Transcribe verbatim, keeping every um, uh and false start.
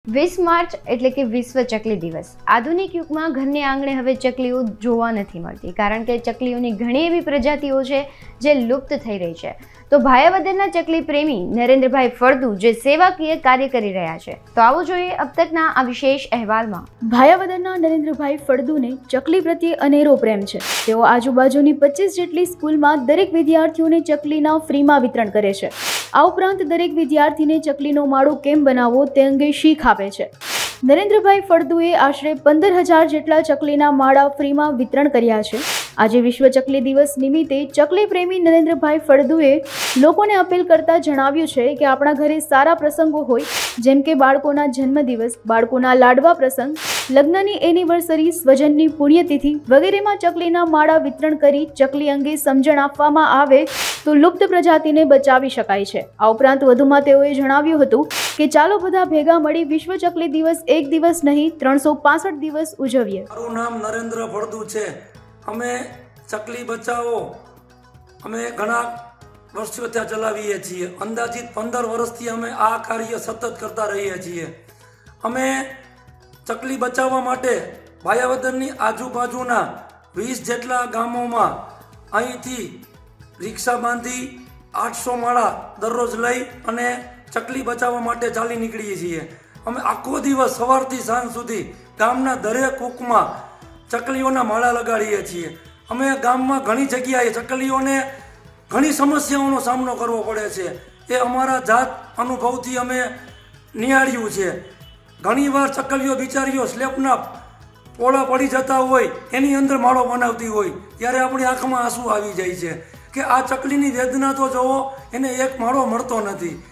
વીસ માર્ચ એટલે કે વિશ્વ ચકલી દિવસ। આધુનિક યુગમાં ઘરને આંગણે હવે ચકલીઓ જોવા નથી મળતી, કારણ કે ચકલીઓની ઘણી એવી પ્રજાતિઓ છે જે લુપ્ત થઈ રહી છે। તો ભાયાવદરના ચકલી પ્રેમી નરેન્દ્રભાઈ ફળદુ જે સેવાકીય કાર્ય કરી રહ્યા છે, તો આવો જોઈએ અબ તકના આ વિશેષ અહેવાલમાં। ભાયાવદરના નરેન્દ્રભાઈ ફળદુને ચકલી પ્રત્યે અનેરો પ્રેમ છે। તેઓ આજુબાજુની પચીસ જેટલી સ્કૂલમાં દરેક વિદ્યાર્થીઓને ચકલીના ફ્રીમાં વિતરણ કરે છે। આ ઉપરાંત દરેક વિદ્યાર્થીને ચકલીનો માળો કેમ બનાવવો તે અંગે શીખ આપે છે। નરેન્દ્રભાઈ ફળદુએ આશરે પંદર હજાર જેટલા ચકલીના માળા ફ્રીમાં વિતરણ કર્યા છે। આજે વિશ્વ ચકલી દિવસ નિમિત્તે ચકલી પ્રેમી નરેન્દ્રભાઈ ફળદુએ લોકોને અપીલ કરતા જણાવ્યું છે કે આપણા ઘરે સારા પ્રસંગો હોય, જેમ કે બાળકોના જન્મદિવસ, બાળકોના લાડવા પ્રસંગ, લગ્નની એનિવર્સરી, સ્વજનની પુણ્યતિથિ વગેરેમાં ચકલીના માળા વિતરણ કરી ચકલી અંગે સમજણ આપવામાં આવે તો લુપ્ત પ્રજાતિને બચાવી શકાય છે। આ ઉપરાંત વધુમાં તેઓએ જણાવ્યું હતું કે ચાલો બધા ભેગા મળી વિશ્વ ચકલી દિવસ એક દિવસ નહીં ત્રણસો પાસઠ દિવસ ઉજવીએ। મારું નામ નરેન્દ્ર ફળદુ છે। અમે ચકલી બચાવો અમે ઘણા વર્ષો ત્યાં ચલાવીએ છીએ। અંદાજિત પંદર વર્ષથી અમે આ કાર્ય સતત કરતા રહીએ છીએ। અમે ચકલી બચાવવા માટે ભાયાવદરની આજુબાજુના વીસ જેટલા ગામોમાં અહીંથી રિક્ષા બાંધી આઠસો માળા દરરોજ લઈ અને ચકલી બચાવવા માટે ચાલી નીકળીએ છીએ। અમે આખો દિવસ સવારથી સાંજ સુધી ગામના દરેક કૂકમાં ચકલીઓના માળા લગાડીએ છીએ। અમે ગામમાં ઘણી જગ્યાએ ચકલીઓને ઘણી સમસ્યાઓનો સામનો કરવો પડે છે, એ અમારા જાત અનુભવથી અમે નિહાળ્યું છે। ઘણીવાર ચકલીઓ બિચારીઓ સ્લેપના પોળા પડી જતા હોય, એની અંદર માળો બનાવતી હોય, ત્યારે આપણી આંખમાં આંસુ આવી જાય છે કે આ ચકલીની વેદના તો જોવો, એને એક માળો મળતો નથી।